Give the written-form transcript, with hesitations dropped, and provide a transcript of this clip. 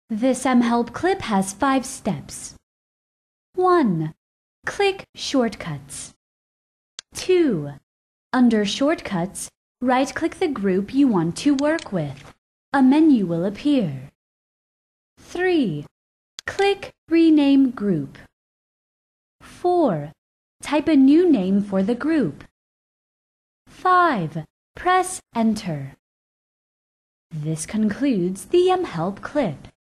This mHelp clip has 5 steps. 1. Click Shortcuts. 2. Under Shortcuts, right-click the group you want to work with. A menu will appear. 3. Click Rename Group. 4. Type a new name for the group. 5. Press Enter. This concludes the mHelp clip.